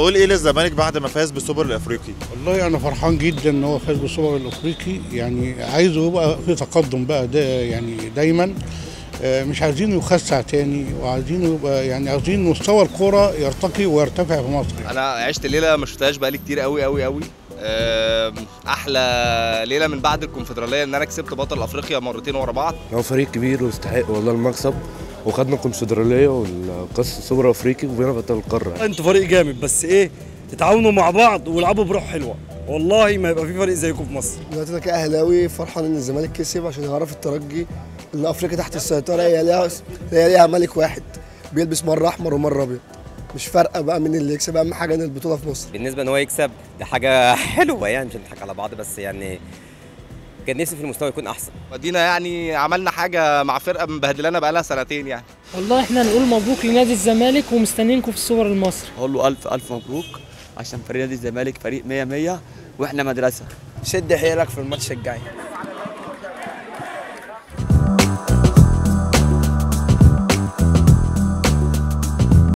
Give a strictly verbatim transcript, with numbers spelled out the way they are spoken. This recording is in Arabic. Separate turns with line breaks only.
تقول ايه للزمالك بعد ما فاز بالسوبر الافريقي؟
والله انا فرحان جدا ان هو فاز بالسوبر الافريقي، يعني عايزه يبقى في تقدم بقى ده يعني دايما، مش عايزينه يخسع تاني، وعايزينه يبقى يعني عايزين مستوى الكوره يرتقي ويرتفع في مصر.
انا عشت ليله ما شفتهاش بقالي كتير قوي قوي قوي. احلى ليله من بعد الكونفدراليه ان انا كسبت بطل افريقيا مرتين ورا بعض.
هو فريق كبير ويستحق والله المكسب، وخدنا الكونفدراليه والكاس السوبر الافريقي وبقينا بطل القاره.
انتوا فريق جامد، بس ايه تتعاونوا مع بعض والعبوا بروح حلوه، والله ما يبقى في فريق زيكم في مصر.
دلوقتي انا كاهلاوي فرحان ان الزمالك كسب عشان يعرف الترجي ان افريقيا تحت السيطره، هي ليها هي ليها ملك واحد بيلبس مره احمر ومره ابيض، مش فارقه بقى مين اللي يكسب، اهم حاجه ان البطوله في مصر.
بالنسبه ان هو يكسب دي حاجه حلوه، يعني مش هنضحك على بعض، بس يعني كان نفسي في المستوى يكون احسن.
ودينا يعني عملنا حاجه مع فرقه مبهدلانا بقالها سنتين يعني.
والله احنا نقول مبروك لنادي الزمالك ومستنيينكم في السوبر المصري.
اقول له الف الف مبروك عشان فريق نادي الزمالك فريق مية مية واحنا مدرسه.
شد حيلك في الماتش الجاي.